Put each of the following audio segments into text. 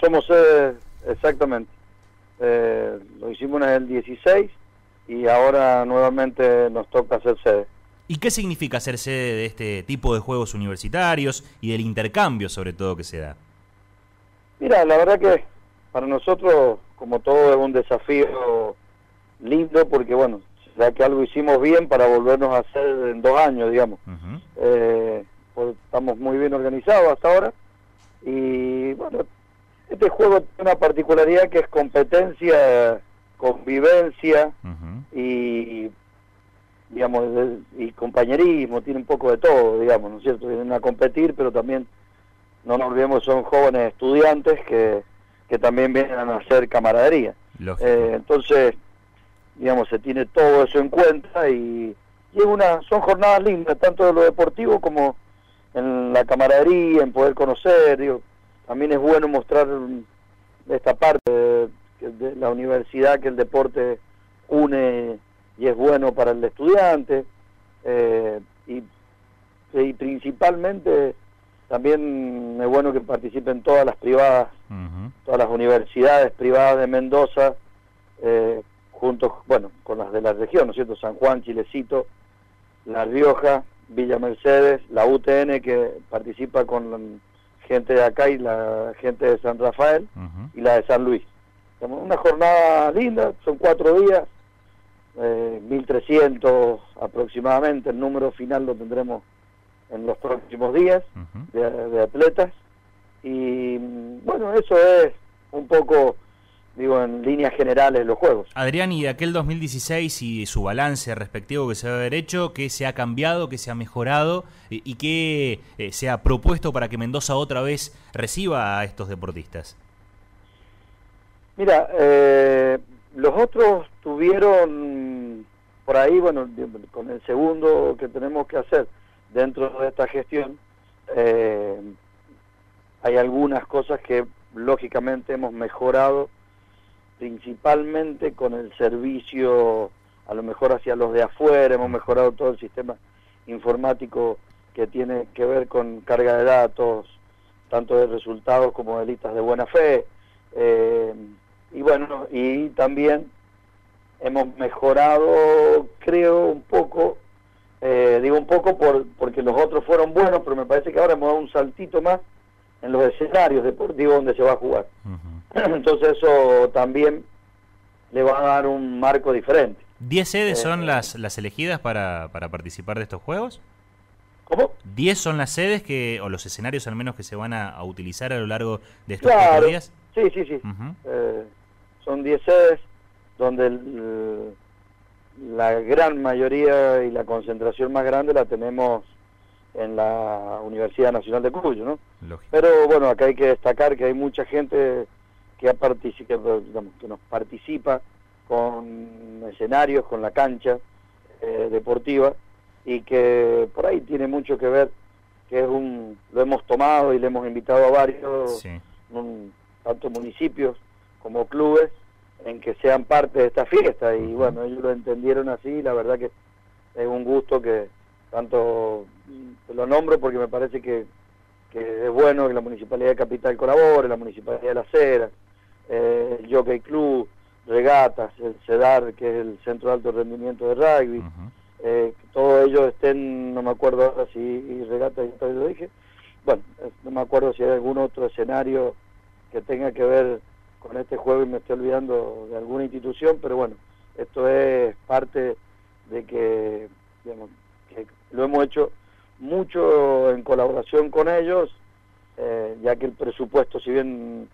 somos sede, exactamente. Lo hicimos en el 16 y ahora nuevamente nos toca ser sede. ¿Y qué significa ser sede de este tipo de juegos universitarios y del intercambio, sobre todo, que se da? Mira, la verdad que para nosotros, como todo, es un desafío lindo porque, bueno, ya que algo hicimos bien para volvernos a hacer en 2 años, digamos. Pues estamos muy bien organizados hasta ahora y, bueno, este juego tiene una particularidad que es competencia, convivencia y, digamos, y compañerismo, tiene un poco de todo, digamos, ¿no es cierto? Vienen a competir, pero también, no nos olvidemos, son jóvenes estudiantes que también vienen a hacer camaradería. Entonces, digamos, se tiene todo eso en cuenta y son jornadas lindas, tanto de lo deportivo como en la camaradería, en poder conocer, digo, también es bueno mostrar esta parte de la universidad, que el deporte une y es bueno para el estudiante, y principalmente también es bueno que participen todas las privadas, todas las universidades privadas de Mendoza, juntos, bueno, con las de la región, ¿no es cierto? San Juan, Chilecito, La Rioja, Villa Mercedes, la UTN, que participa con la gente de acá y la gente de San Rafael, y la de San Luis. Una jornada linda, son 4 días, 1.300 aproximadamente, el número final lo tendremos en los próximos días, de atletas, y bueno, eso es un poco, digo, en líneas generales los juegos. Adrián, y de aquel 2016 y su balance respectivo que se va a haber hecho, ¿qué se ha cambiado, qué se ha mejorado y qué se ha propuesto para que Mendoza otra vez reciba a estos deportistas? Mira, los otros tuvieron por ahí, bueno, con el segundo que tenemos que hacer dentro de esta gestión, hay algunas cosas que lógicamente hemos mejorado, principalmente con el servicio, a lo mejor hacia los de afuera, hemos mejorado todo el sistema informático que tiene que ver con carga de datos, tanto de resultados como de listas de buena fe, y bueno, y también hemos mejorado, creo, un poco, digo un poco porque los otros fueron buenos, pero me parece que ahora hemos dado un saltito más en los escenarios deportivos donde se va a jugar. Entonces eso también le va a dar un marco diferente. ¿10 sedes son las elegidas para participar de estos juegos? ¿Cómo? 10 son las sedes o los escenarios al menos que se van a utilizar a lo largo de estos 4 días. Sí. Son 10 sedes donde la gran mayoría y la concentración más grande la tenemos en la Universidad Nacional de Cuyo, ¿no? Lógico. Pero bueno, acá hay que destacar que hay mucha gente que nos participa con escenarios, con la cancha deportiva, y que por ahí tiene mucho que ver, que lo hemos tomado y le hemos invitado a varios, tanto municipios como clubes, en que sean parte de esta fiesta, y bueno, ellos lo entendieron así, la verdad que es un gusto que tanto lo nombro porque me parece que es bueno que la Municipalidad de Capital colabore, la Municipalidad de Las Heras, el Jockey Club, Regatas, el CEDAR, que es el Centro de Alto Rendimiento de Rugby, todos ellos estén, no me acuerdo ahora si Regatas, ya lo dije, bueno, no me acuerdo si hay algún otro escenario que tenga que ver con este juego y me estoy olvidando de alguna institución, pero bueno, esto es parte de que, digamos, que lo hemos hecho mucho en colaboración con ellos, ya que el presupuesto, si bien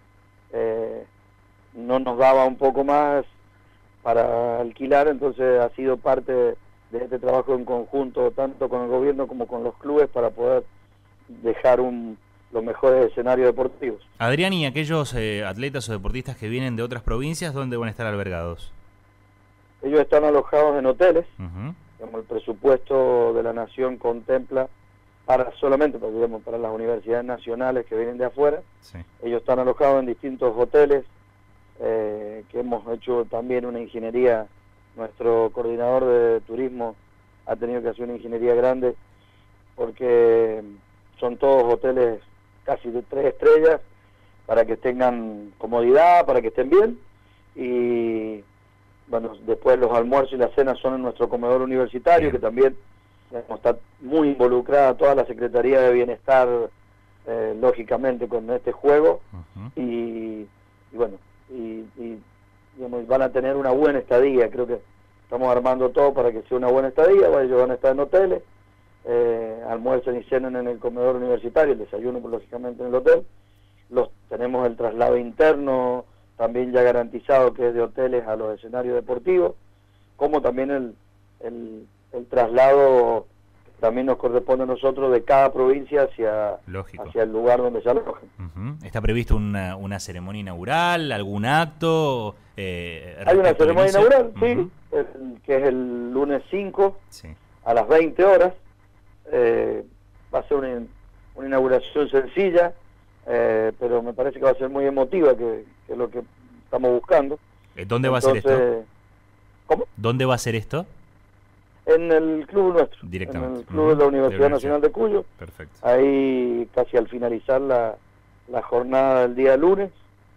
no nos daba un poco más para alquilar, entonces ha sido parte de este trabajo en conjunto, tanto con el gobierno como con los clubes, para poder dejar los mejores escenarios deportivos. Adrián, ¿y aquellos atletas o deportistas que vienen de otras provincias, dónde van a estar albergados? Ellos están alojados en hoteles. Como el presupuesto de la Nación contempla solamente para las universidades nacionales que vienen de afuera, ellos están alojados en distintos hoteles, que hemos hecho también una ingeniería. Nuestro coordinador de turismo ha tenido que hacer una ingeniería grande, porque son todos hoteles casi de 3 estrellas, para que tengan comodidad, para que estén bien. Y bueno, después los almuerzos y las cenas son en nuestro comedor universitario, que también está muy involucrada toda la Secretaría de Bienestar, lógicamente, con este juego. Y bueno, digamos, van a tener una buena estadía. Creo que estamos armando todo para que sea una buena estadía. Ellos van a estar en hoteles, almuerzan y cenan en el comedor universitario, el desayuno, pues, lógicamente, en el hotel. Tenemos el traslado interno también ya garantizado, que es de hoteles a los escenarios deportivos, como también el traslado que también nos corresponde a nosotros de cada provincia hacia el lugar donde se alojen. ¿Está previsto una ceremonia inaugural, algún acto? Hay una ceremonia inaugural, sí, que es el lunes 5, a las 20 horas. Va a ser una inauguración sencilla, pero me parece que va a ser muy emotiva, que es lo que estamos buscando. ¿Dónde va a ser esto? ¿Cómo? ¿Dónde va a ser esto? En el club nuestro, directamente, en el club de la Universidad Nacional de Cuyo. Perfecto. Ahí, casi al finalizar la jornada del día lunes,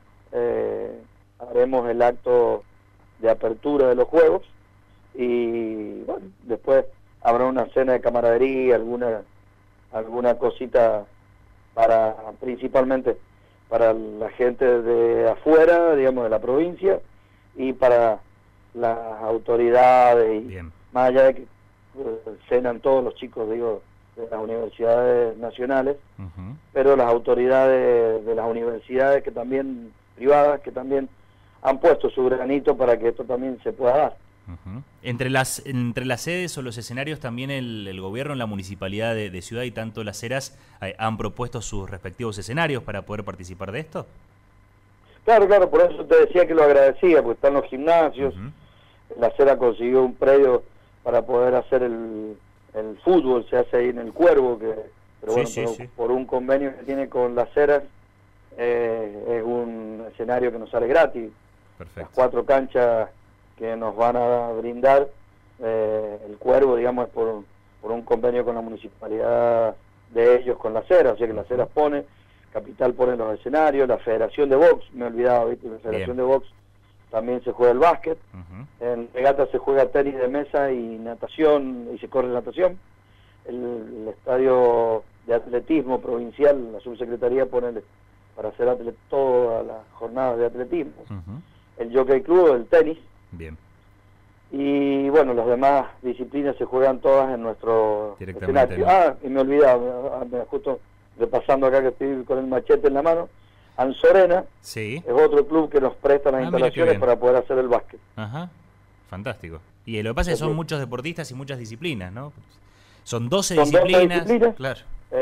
haremos el acto de apertura de los Juegos, y bueno, después habrá una cena de camaradería, alguna cosita principalmente para la gente de afuera, digamos, de la provincia, y para las autoridades. Y más allá de que cenan todos los chicos, digo, de las universidades nacionales, pero las autoridades de las universidades privadas, que también han puesto su granito para que esto también se pueda dar. Entre las sedes o los escenarios, también el gobierno, la municipalidad de Ciudad y tanto Las Heras han propuesto sus respectivos escenarios para poder participar de esto. Claro, por eso te decía que lo agradecía, porque están los gimnasios. Las Heras consiguió un para poder hacer el fútbol, se hace ahí en el Cuervo, por un convenio que tiene con Las Heras, es un escenario que nos sale gratis. Perfecto. Las 4 canchas que nos van a brindar, el Cuervo, digamos, es por un convenio con la municipalidad de ellos, con Las Heras, o sea que Las Heras pone, Capital pone los escenarios, la Federación de Box, me he olvidado, ¿viste? La Federación de Box también se juega el básquet, en regata se juega tenis de mesa y natación, y se corre natación. El estadio de atletismo provincial, la subsecretaría pone para hacer todas las jornadas de atletismo. El Jockey Club, el tenis. Bien. Y bueno, las demás disciplinas se juegan todas en nuestro escenario. Y me olvidaba, justo repasando acá que estoy con el machete en la mano, Anzorena es otro club que nos presta las instalaciones para poder hacer el básquet. Fantástico. Y lo que pasa es que son muchos deportistas y muchas disciplinas, ¿no? Son 12 disciplinas. Claro.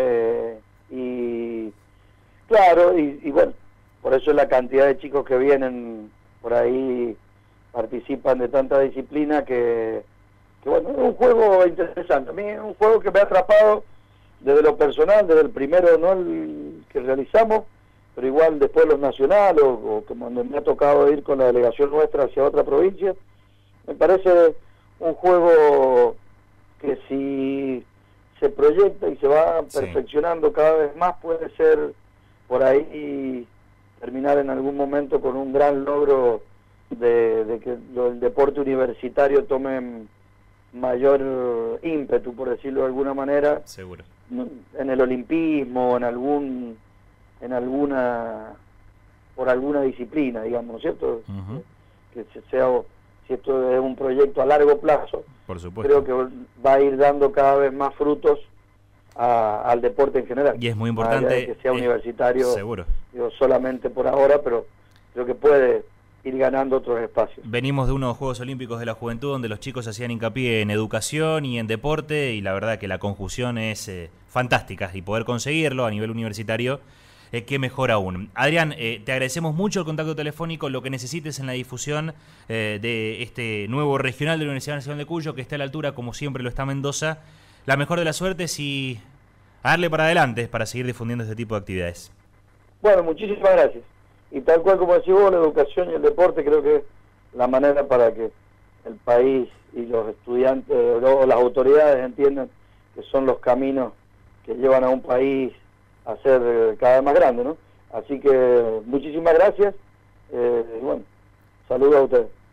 Y bueno, por eso es la cantidad de chicos que vienen por ahí, participan de tanta disciplina, que bueno, es un juego interesante. A mí es un juego que me ha atrapado desde lo personal, desde el primero, no el que realizamos, pero igual después los nacionales, o cuando me ha tocado ir con la delegación nuestra hacia otra provincia. Me parece un juego que, si se proyecta y se va perfeccionando cada vez más, puede ser por ahí terminar en algún momento con un gran logro de que el deporte universitario tome mayor ímpetu, por decirlo de alguna manera. Seguro. En el olimpismo, por alguna disciplina, digamos, ¿no es cierto? Que si esto es un proyecto a largo plazo, por supuesto, creo que va a ir dando cada vez más frutos al deporte en general. Y es muy importante que sea universitario, seguro, digo, solamente por ahora, pero creo que puede ir ganando otros espacios. Venimos de unos Juegos Olímpicos de la Juventud donde los chicos hacían hincapié en educación y en deporte, y la verdad que la conjunción es fantástica, y poder conseguirlo a nivel universitario, qué mejor aún. Adrián, te agradecemos mucho el contacto telefónico, lo que necesites en la difusión de este nuevo regional de la Universidad Nacional de Cuyo, que está a la altura, como siempre lo está Mendoza. La mejor de las suertes y a darle para adelante para seguir difundiendo este tipo de actividades. Bueno, muchísimas gracias. Y tal cual como decís vos, la educación y el deporte creo que es la manera para que el país y los estudiantes o las autoridades entiendan que son los caminos que llevan a un país a ser cada vez más grande, ¿no? Así que muchísimas gracias. Y bueno, saludos a ustedes.